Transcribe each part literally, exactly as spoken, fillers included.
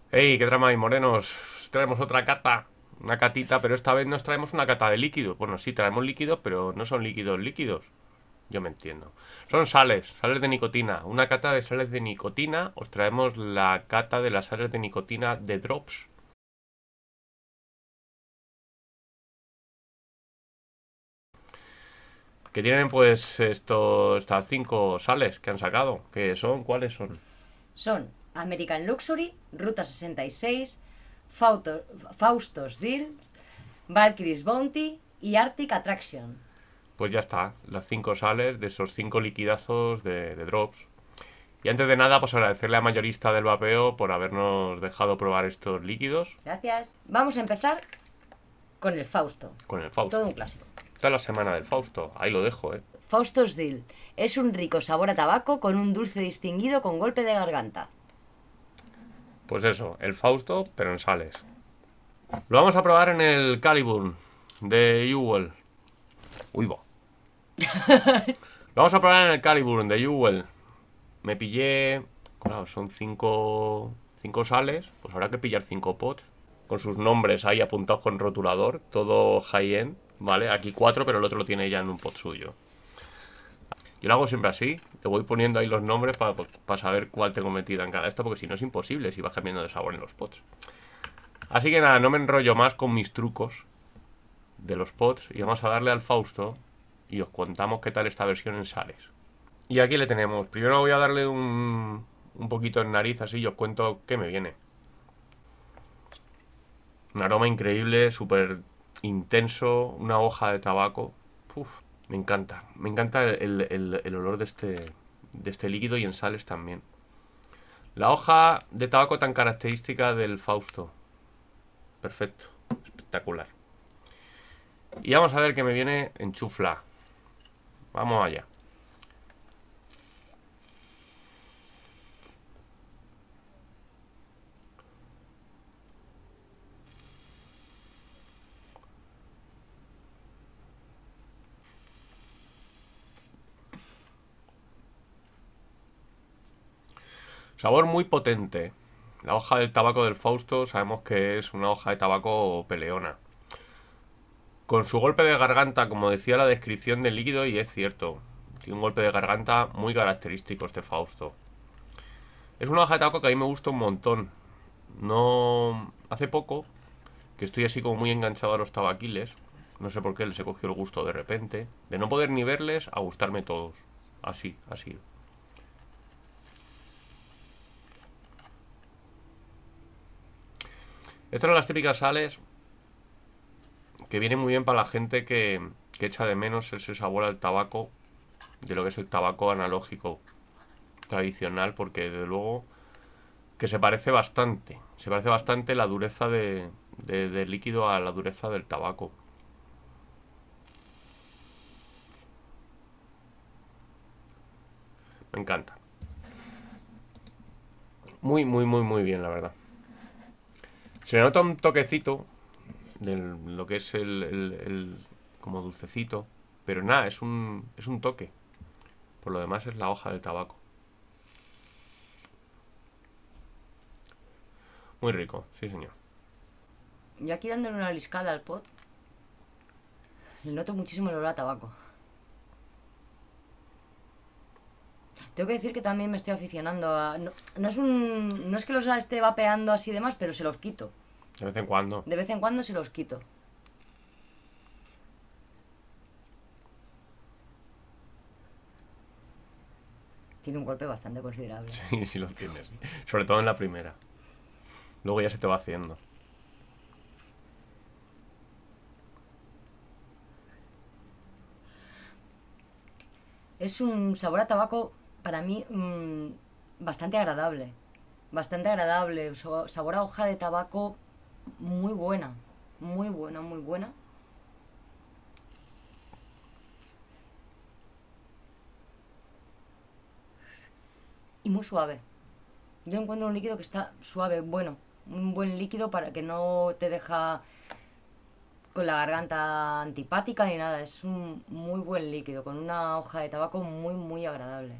Hey, qué drama hay, morenos. Traemos otra cata, una catita, pero esta vez nos traemos una cata de líquido. Bueno, sí, traemos líquidos, pero no son líquidos líquidos. Yo me entiendo. Son sales, sales de nicotina. Una cata de sales de nicotina. Os traemos la cata de las sales de nicotina de Drops. Que tienen pues esto, estas cinco sales que han sacado. ¿Qué son? ¿Cuáles son? Son American Luxury, Ruta sesenta y seis, Fauto- Faustos Deals, Valkyrie's Bounty y Arctic Attraction. Pues ya está, las cinco sales de esos cinco liquidazos de, de Drops. Y antes de nada, pues agradecerle a Mayorista del Vapeo por habernos dejado probar estos líquidos Gracias. Vamos a empezar con el Fausto. con el Todo Fausto. un clásico. Esta es la semana del Fausto, ahí lo dejo, ¿eh? Faustos Deal es un rico sabor a tabaco con un dulce distinguido con golpe de garganta. Pues eso, el Fausto, pero en sales. Lo vamos a probar en el Caliburn de Jewel. Uy, va. Lo vamos a probar en el Caliburn de Jewel. Me pillé. Claro, son cinco. Cinco sales. Pues habrá que pillar cinco pots. Con sus nombres ahí apuntados con rotulador. Todo high-end. ¿Vale? Aquí cuatro, pero el otro lo tiene ya en un pot suyo. Yo lo hago siempre así. Le voy poniendo ahí los nombres para pa saber cuál tengo metida en cada esta. Porque si no es imposible si vas cambiando de sabor en los pots. Así que nada, no me enrollo más con mis trucos de los pots. Y vamos a darle al Fausto. Y os contamos qué tal esta versión en sales. Y aquí le tenemos. Primero voy a darle un, un poquito en nariz así y os cuento qué me viene. Un aroma increíble, súper intenso, una hoja de tabaco. Uf, me encanta. Me encanta el, el, el olor de este, de este líquido y en sales también. La hoja de tabaco tan característica del Fausto. Perfecto. Espectacular. Y vamos a ver qué me viene en chufla. Vamos allá. Sabor muy potente. La hoja del tabaco del Fausto sabemos que es una hoja de tabaco peleona. Con su golpe de garganta, como decía la descripción del líquido, y es cierto, tiene un golpe de garganta muy característico este Fausto. Es una hoja de tabaco que a mí me gusta un montón. No... Hace poco, que estoy así como muy enganchado a los tabaquiles, no sé por qué les he cogido el gusto de repente, de no poder ni verles a gustarme todos. Así, así. Estas son las típicas sales que vienen muy bien para la gente que, que echa de menos ese sabor al tabaco, de lo que es el tabaco analógico tradicional, porque desde luego que se parece bastante. Se parece bastante la dureza de, de, del líquido a la dureza del tabaco. Me encanta. Muy, muy, muy, muy bien, la verdad. Se nota un toquecito de lo que es el, el, el como dulcecito, pero nada, es un, es un toque. Por lo demás es la hoja del tabaco. Muy rico, sí señor. Yo aquí dándole una liscada al pot, le noto muchísimo el olor a tabaco. Tengo que decir que también me estoy aficionando a... No, no es un... No es que los esté vapeando así y demás, pero se los quito. De vez en cuando. De vez en cuando se los quito. Tiene un golpe bastante considerable. Sí, sí lo tienes. Sobre todo en la primera. Luego ya se te va haciendo. Es un sabor a tabaco para mí mmm, bastante agradable. Bastante agradable. So- sabor a hoja de tabaco muy buena. Muy buena, muy buena. Y muy suave. Yo encuentro un líquido que está suave, bueno. Un buen líquido para que no te deja con la garganta antipática ni nada. Es un muy buen líquido, con una hoja de tabaco muy, muy agradable.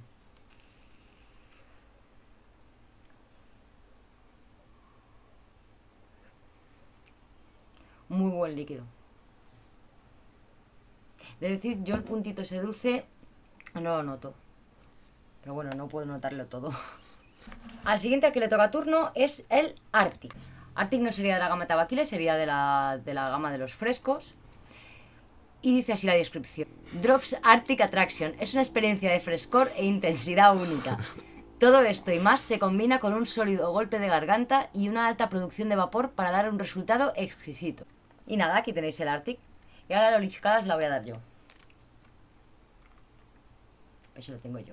Muy buen líquido. De decir, yo el puntito ese dulce no lo noto. Pero bueno, no puedo notarlo todo. Al siguiente al que le toca turno es el Arctic. Arctic no sería de la gama tabaquiles, sería de la, de la gama de los frescos. Y dice así la descripción. Drops Arctic Attraction. Es una experiencia de frescor e intensidad única. Todo esto y más se combina con un sólido golpe de garganta y una alta producción de vapor para dar un resultado exquisito. Y nada, aquí tenéis el Arctic. Y ahora la oliscada la voy a dar yo. Eso lo tengo yo.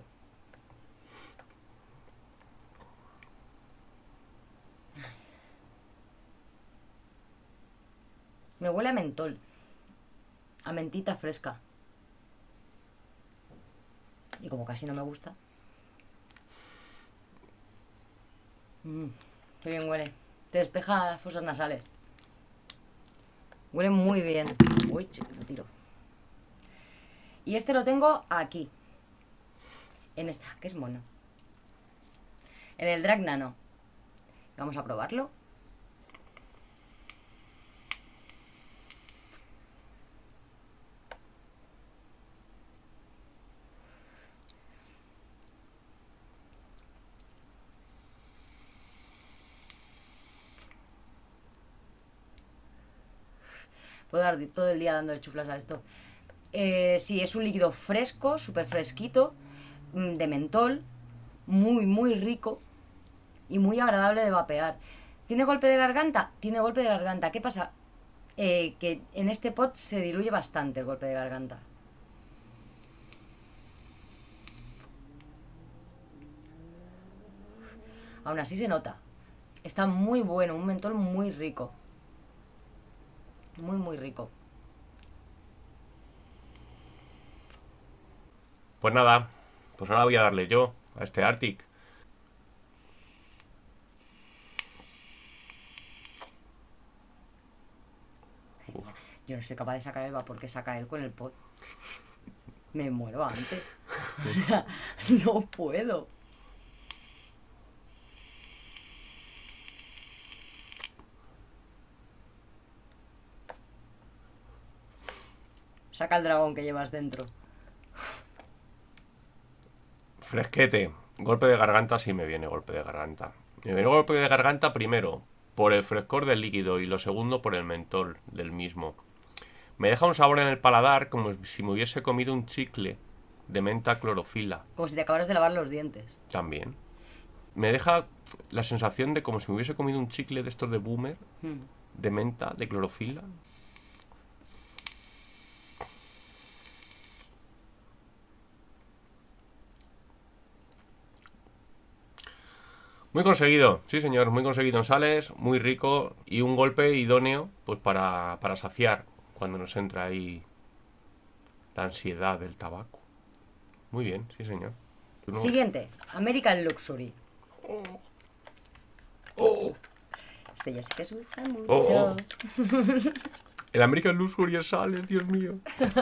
Me huele a mentol. A mentita fresca. Y como casi no me gusta. Mmm, qué bien huele. Te despeja las fosas nasales. Huele muy bien. Uy, chico, lo tiro. Y este lo tengo aquí. En esta, que es mono. En el Drag Nano. Vamos a probarlo. Puedo dar todo el día dando chuflas a esto. Eh, sí, es un líquido fresco, súper fresquito, de mentol, muy, muy rico y muy agradable de vapear. ¿Tiene golpe de garganta? Tiene golpe de garganta. ¿Qué pasa? Eh, que en este pot se diluye bastante el golpe de garganta. Aún así se nota. Está muy bueno, un mentol muy rico. Muy, muy rico. Pues nada, pues ahora voy a darle yo a este Arctic. Uf. Yo no soy capaz de sacar el vapor que saca él con el pot. Me muero antes. O sea, no puedo. Saca el dragón que llevas dentro. Fresquete. Golpe de garganta, sí me viene golpe de garganta. Me viene golpe de garganta primero por el frescor del líquido y lo segundo por el mentol del mismo. Me deja un sabor en el paladar como si me hubiese comido un chicle de menta clorofila. Como si te acabaras de lavar los dientes. También. Me deja la sensación de como si me hubiese comido un chicle de estos de Boomer, hmm. de menta, de clorofila. Muy conseguido, sí señor, muy conseguido en sales, muy rico y un golpe idóneo pues para, para saciar cuando nos entra ahí la ansiedad del tabaco. Muy bien, sí señor. No... Siguiente, American Luxury. Oh. Oh. Este ya sí que asusta mucho. Oh, oh. El American Luxury en sales, Dios mío.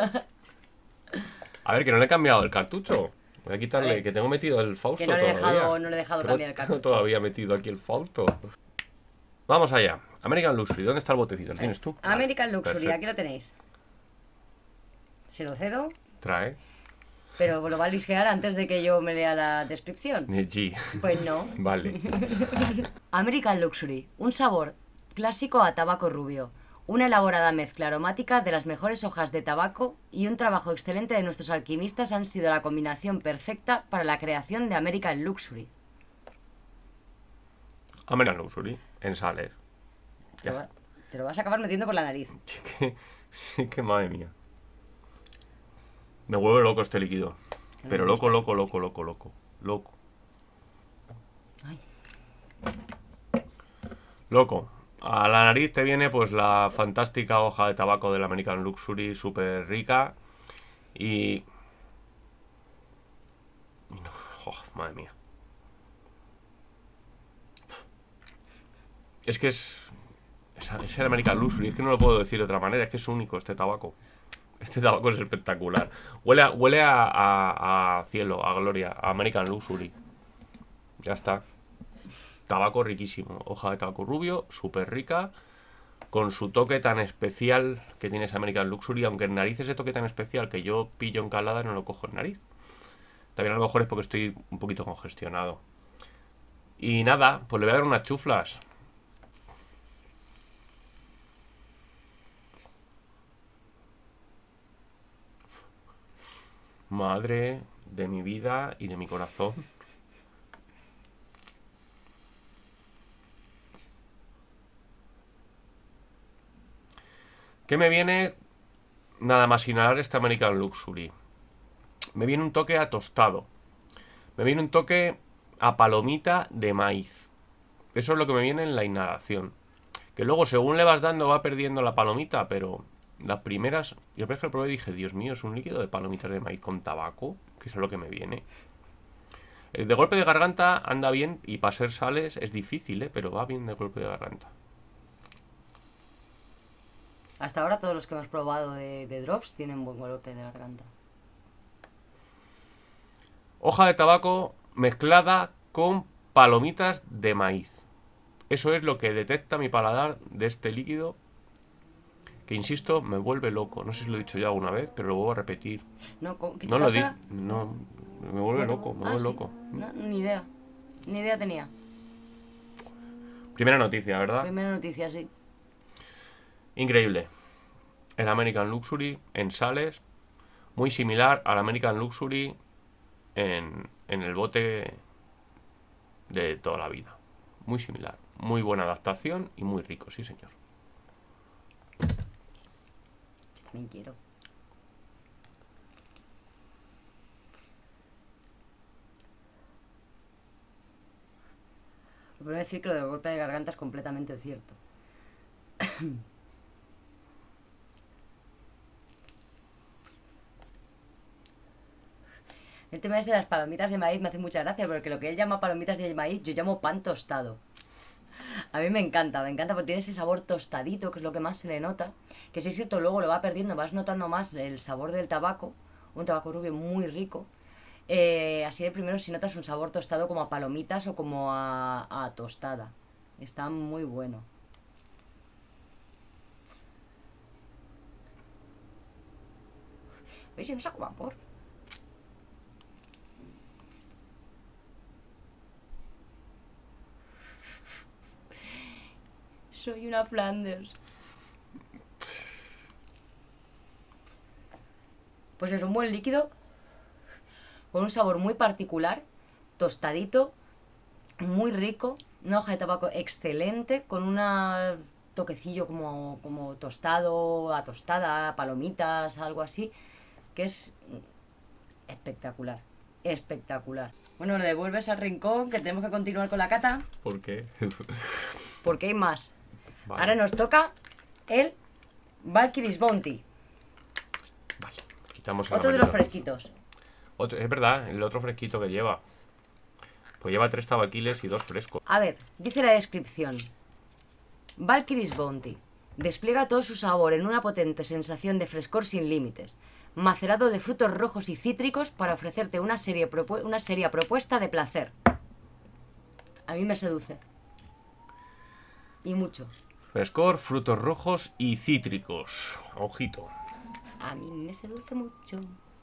A ver, que no le he cambiado el cartucho. Voy a quitarle, a que tengo metido el Fausto que no le he todavía. Dejado, no le he dejado cambiar el cartucho. Tengo todavía metido aquí el Fausto. Vamos allá. American Luxury, ¿dónde está el botecito? ¿Lo tienes tú? American vale, Luxury, perfecto. Aquí lo tenéis. Se lo cedo. Trae. Pero lo va a lisquear antes de que yo me lea la descripción. G. Pues no. Vale. American Luxury, un sabor clásico a tabaco rubio. Una elaborada mezcla aromática de las mejores hojas de tabaco y un trabajo excelente de nuestros alquimistas han sido la combinación perfecta para la creación de American Luxury. American Luxury, en sales. Te lo, va, te lo vas a acabar metiendo por la nariz. Sí que, sí que madre mía. Me vuelve loco este líquido. Pero loco, loco, loco, loco, loco. Loco. Ay. Loco. A la nariz te viene pues la fantástica hoja de tabaco del American Luxury, súper rica. Y... No, oh, madre mía. Es que es... Es el American Luxury, es que no lo puedo decir de otra manera, es que es único este tabaco. Este tabaco es espectacular. Huele a, huele a, a, a cielo, a gloria, a American Luxury. Ya está. Tabaco riquísimo. Hoja de tabaco rubio, súper rica. con su toque tan especial que tiene ese American Luxury, aunque en nariz ese toque tan especial que yo pillo en calada no lo cojo en nariz. También a lo mejor es porque estoy un poquito congestionado. Y nada, pues le voy a dar unas chuflas. Madre de mi vida y de mi corazón. ¿Qué me viene nada más inhalar este American Luxury? Me viene un toque a tostado. Me viene un toque a palomita de maíz. Eso es lo que me viene en la inhalación. Que luego, según le vas dando, va perdiendo la palomita, pero las primeras... Yo por ejemplo probé y dije, Dios mío, es un líquido de palomitas de maíz con tabaco, que es lo que me viene. El de golpe de garganta anda bien y para ser sales es difícil, ¿eh? Pero va bien de golpe de garganta. Hasta ahora todos los que hemos probado de, de drops tienen buen golpe de garganta. Hoja de tabaco mezclada con palomitas de maíz. Eso es lo que detecta mi paladar de este líquido, que insisto, me vuelve loco. No sé si lo he dicho ya alguna vez, pero lo vuelvo a repetir. No, ¿qué te No lo di. pasa? No, me vuelve loco, me Ah, vuelve sí. loco. No, ni idea. Ni idea tenía. Primera noticia, ¿verdad? Primera noticia, sí. Increíble. El American Luxury en sales, muy similar al American Luxury en, en el bote de toda la vida. Muy similar. Muy buena adaptación y muy rico, sí señor. Yo también quiero. Voy a decir que lo del golpe de garganta es completamente cierto. El tema ese de las palomitas de maíz me hace mucha gracia, porque lo que él llama palomitas de maíz, yo llamo pan tostado. A mí me encanta, me encanta porque tiene ese sabor tostadito, que es lo que más se le nota. Que si es cierto, luego lo va perdiendo, vas notando más el sabor del tabaco, un tabaco rubio muy rico. Eh, así de primero si notas un sabor tostado como a palomitas o como a, a tostada. Está muy bueno. ¿Veis? Yo no saco vapor. Soy una Flanders. Pues es un buen líquido con un sabor muy particular, tostadito, muy rico, una hoja de tabaco excelente, con un toquecillo como, como tostado, a tostada, palomitas, algo así, que es espectacular, espectacular. Bueno, le devuelves al rincón, que tenemos que continuar con la cata. ¿Por qué? Porque hay más. Vale. Ahora nos toca el Valkyrie's Bounty. Vale, quitamos el Otro de los amarillo. fresquitos. Otro, es verdad, el otro fresquito que lleva. Pues lleva tres tabaquiles y dos frescos. A ver, dice la descripción. Valkyrie's Bounty despliega todo su sabor en una potente sensación de frescor sin límites, macerado de frutos rojos y cítricos para ofrecerte una, serie propu- una seria propuesta de placer. A mí me seduce. Y mucho. Frescor, frutos rojos y cítricos. Ojito. A mí me seduce mucho.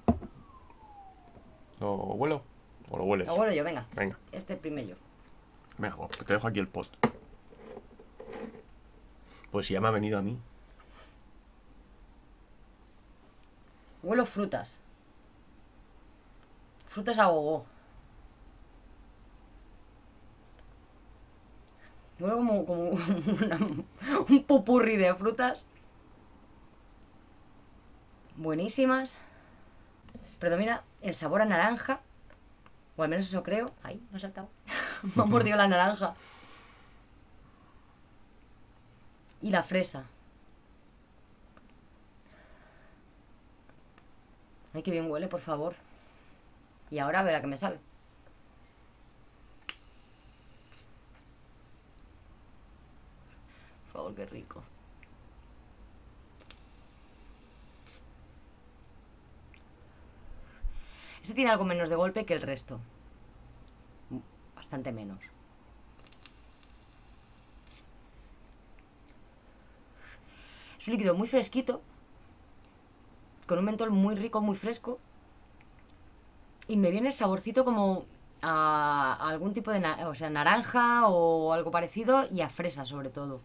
¿Lo huelo? ¿O lo hueles? Lo huelo yo, venga. Venga. Este primero. Venga, pues te dejo aquí el pot. Pues si ya me ha venido a mí. Huelo frutas. Frutas a gogo. Huelo como, como una- un popurrí de frutas. Buenísimas. Predomina el sabor a naranja. O al menos eso creo. Ay, me ha saltado. Me ha mordido la naranja. Y la fresa. Ay, qué bien huele, por favor. Y ahora a ver a qué me sabe. Por favor, qué rico. Este tiene algo menos de golpe que el resto. Bastante menos. un líquido muy fresquito, con un mentol muy rico, muy fresco. Y me viene el saborcito como a, a algún tipo de na- o sea, naranja o algo parecido y a fresa sobre todo.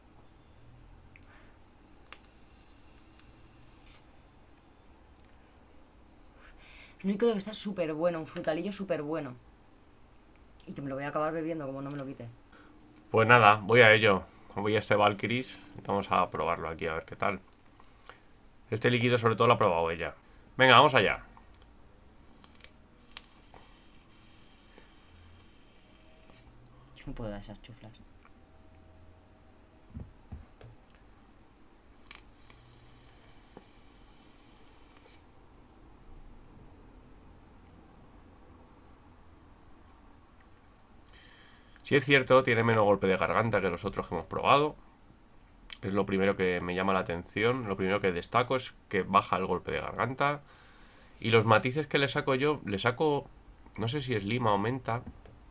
Es un líquido que está súper bueno, un frutalillo súper bueno. Y que me lo voy a acabar bebiendo como no me lo quite. Pues nada, voy a ello. Voy a este Valkyries. Vamos a probarlo aquí a ver qué tal. Este líquido sobre todo lo ha probado ella. Venga, vamos allá. Yo no puedo dar esas chuflas. Si es cierto, tiene menos golpe de garganta que los otros que hemos probado. Es lo primero que me llama la atención. Lo primero que destaco es que baja el golpe de garganta. Y los matices que le saco yo, le saco, no sé si es lima o menta.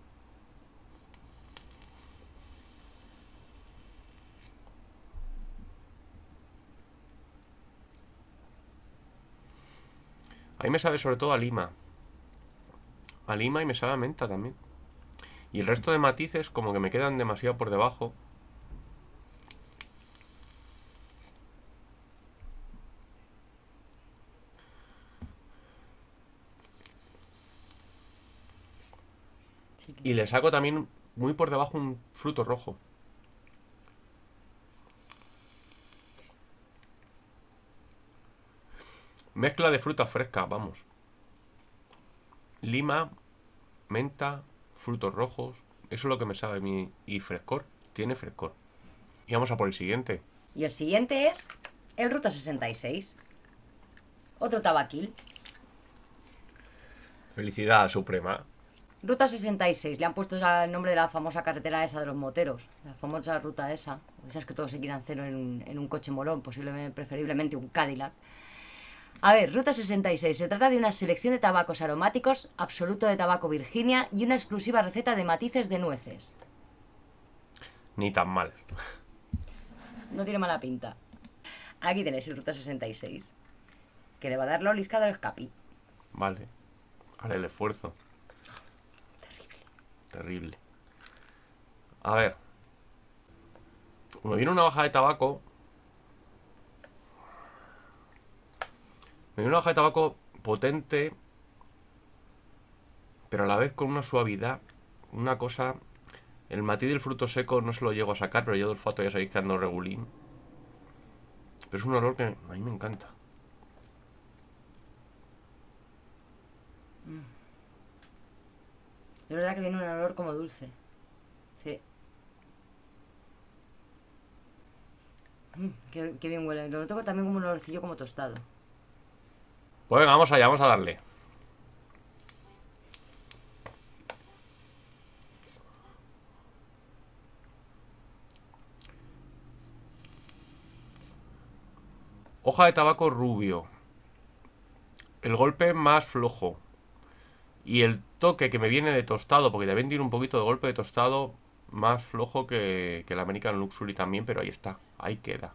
A mí me sabe sobre todo a lima. A lima y me sabe a menta también. Y el resto de matices como que me quedan demasiado por debajo. Sí, Y le saco también muy por debajo un fruto rojo. Mezcla de frutas frescas, vamos. Lima, menta, frutos rojos. Eso es lo que me sabe a mí. Y frescor. Tiene frescor. Y vamos a por el siguiente. Y el siguiente es el Ruta sesenta y seis. Otro tabaquil. Felicidad suprema. Ruta sesenta y seis. Le han puesto ya el nombre de la famosa carretera esa de los moteros. La famosa ruta esa. Esas que todos se quieren hacer en un, en un coche molón. Posiblemente, preferiblemente un Cadillac. A ver, Ruta sesenta y seis. Se trata de una selección de tabacos aromáticos, absoluto de tabaco Virginia y una exclusiva receta de matices de nueces. Ni tan mal. No tiene mala pinta. Aquí tenéis el Ruta sesenta y seis. Que le va a dar la oliscada al escapi. Vale. Haré el esfuerzo. Terrible. A ver. Como viene una hoja de tabaco. Me viene una hoja de tabaco potente. Pero a la vez con una suavidad. Una cosa. El matiz del fruto seco no se lo llego a sacar, pero yo del olfato ya sabéis que ando regulín. Pero es un olor que a mí me encanta. Es verdad que viene un olor como dulce. Sí. Mm, qué, qué bien huele. Lo noto también como un olorcillo como tostado. Pues venga, vamos allá, vamos a darle. Hoja de tabaco rubio. El golpe más flojo. Y el toque que me viene de tostado, porque también tiene un poquito de golpe de tostado más flojo que, que el American Luxury también, pero ahí está, ahí queda.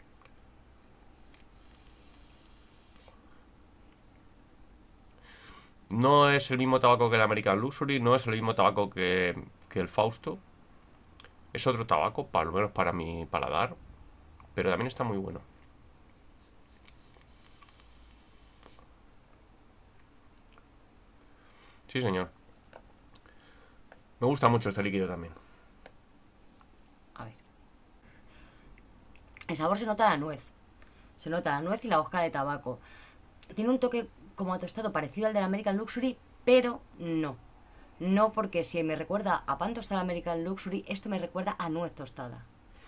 No es el mismo tabaco que el American Luxury, no es el mismo tabaco que, que el Fausto. Es otro tabaco, para lo menos para mi paladar, pero también está muy bueno. Sí, señor. Me gusta mucho este líquido también. A ver. El sabor se nota la nuez. Se nota la nuez y la hoja de tabaco. Tiene un toque como a tostado parecido al del American Luxury, pero no. No, porque si me recuerda a pan tostado American Luxury, esto me recuerda a nuez tostada.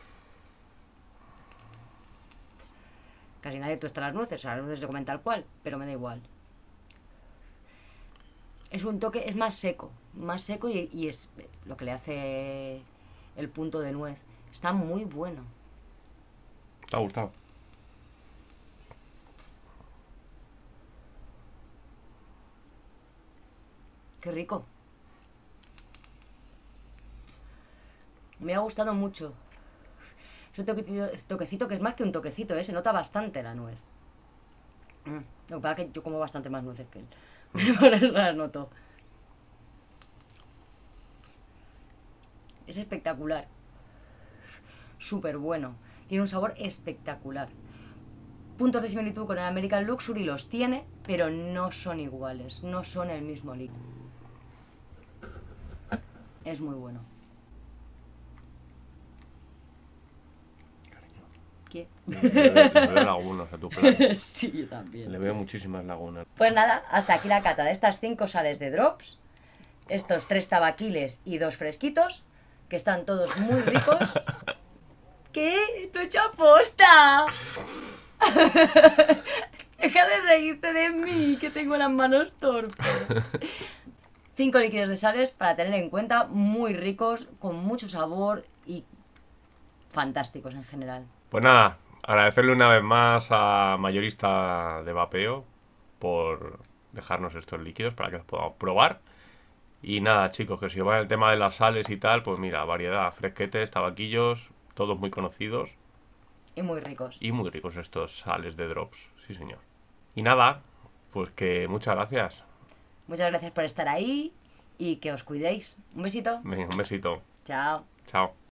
Casi nadie tuesta las nueces, o sea, las nueces se comen tal cual, pero me da igual. Es un toque, es más seco, más seco y, y es lo que le hace el punto de nuez. Está muy bueno. ¿Te ha gustado? Qué rico. Me ha gustado mucho. Ese toquecito, toquecito que es más que un toquecito, ¿eh? Se nota bastante la nuez. Mm. Lo que pasa es que yo como bastante más nueces que él. Por eso las noto. Es espectacular. Súper bueno. Tiene un sabor espectacular. Puntos de similitud con el American Luxury los tiene, pero no son iguales. No son el mismo líquido. Es muy bueno. ¿Qué? Le, le veo, le veo lagunas a tu plan. Sí, yo también. Le veo muchísimas lagunas. Pues nada, hasta aquí la cata de estas cinco sales de drops. Estos tres tabaquiles y dos fresquitos, que están todos muy ricos. ¿Qué? ¡Lo he hecho aposta! Deja de reírte de mí, que tengo las manos torpes. Cinco líquidos de sales para tener en cuenta, muy ricos, con mucho sabor y fantásticos en general. Pues nada, agradecerle una vez más a Mayorista de Vapeo por dejarnos estos líquidos para que los podamos probar. Y nada, chicos, que si os va el tema de las sales y tal, pues mira, variedad, fresquetes, tabaquillos, todos muy conocidos. Y muy ricos. Y muy ricos estos sales de drops, sí señor. Y nada, pues que muchas gracias. Muchas gracias por estar ahí y que os cuidéis. Un besito. Venga, un besito. Chao. Chao.